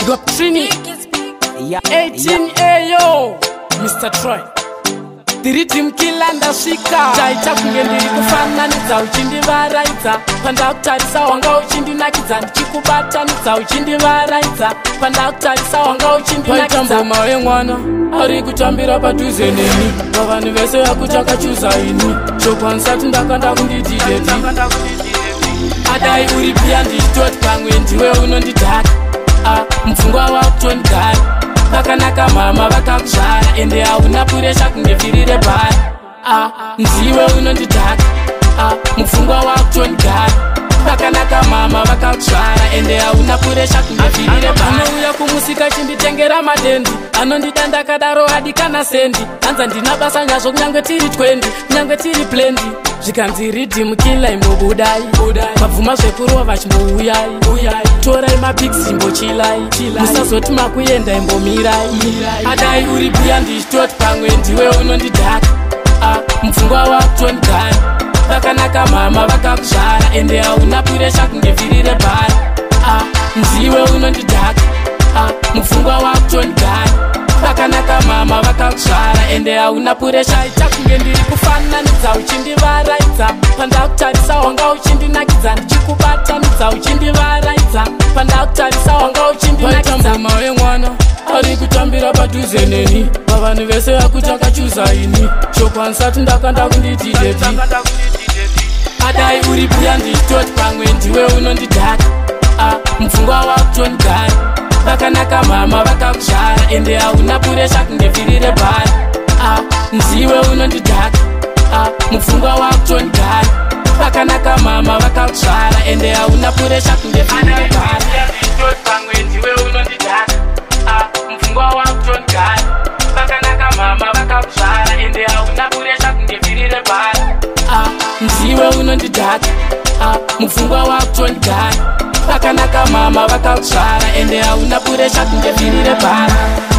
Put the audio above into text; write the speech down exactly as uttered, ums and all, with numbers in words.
Big up Trini. Yeah. eighteen A yo Mister Troy. Tiri team killer ndasvika. Taita kunge ndiri kufananidza uchindivaraidza. Pandakutarisa wanga uchindinakidza. Ndichikubatanidza uchindivaraidza. Pandakutarisa wanga uchindinakidza. Paita mboma wemwana ari kutambira padhuze neni. Pavanhu vese vakutakachuza ini. Chokwanisati ndakanda kundididedi. Adai uri pia ndichitoti pamwe ndiwe unondidhaka. Ah, mfungwa wakutondigara. Vakanaka mama vakakuzvara ende hauna puresha kunge firire bhara. Ah, ndiwe unondidhaka. Ah, mufungwa wakutondigara. Vakanaka mama vakakuzvara ende hauna puresha kunge firire bhara. Anouya kumusika chinditengera madendi. Anondida ndakadaro hadi kana sendi. Anza ndina basa nyazvo kunyange tiri twendi. Kunyange tiri plendi. Zvikanzi ridhimu kila imbobudai. Mabvuma zvekurova vachimbouyai. Torai mapiksi imbochilai. Musazoti makuenda imbomirai. Adai uri pia ndichitoti pamwe ndiwe unondidhaka. Ah, mufungwa wakutondigara. Vakanaka mama vakakuzvara ende hauna puresha kunge firire bhara. Ah, ndiwe unondidhaka. Ah, mufungwa wakutondigara. Vakanaka mama vakakuzvara ende hauna puresha. Ita kunge ndiri kufananidza uchindivaraidza. Pandakutarisa wanga uchindinakidza. Ndichikubatanidza uchindivaraidza. Pandakutarisa wanga uchindinakidza. Paita mboma wemwana ari kutambira padhuze neni. Pavanhu vese vakutakachuza ini. Chokwanisati ndakanda kundididedi. Adai uri pia ndichitoti pamwe ndiwe unondidhaka. Ah, mufungwa wakutondigara. Vakanaka mama vakakuzvara ende hauna puresha kunge firire bhara. Ah, ndiwe unondidhaka. Ah, mufungwa wakutondigara. Vakanaka mama vakakuzvara ende hauna puresha kunge firire bhara. Pamwe ndiwe unondidhaka. Ah, mufungwa wakutondigara. Vakanaka mama vakakuzvara ende hauna puresha kunge firire bhara. Ah, ndiwe unondidhaka. Ah, mufungwa wakutondigara. Vakanaka mama vakakuzvara ende hauna puresha kunge firire bhara.